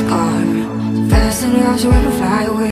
car. Fast enough so we can fly away.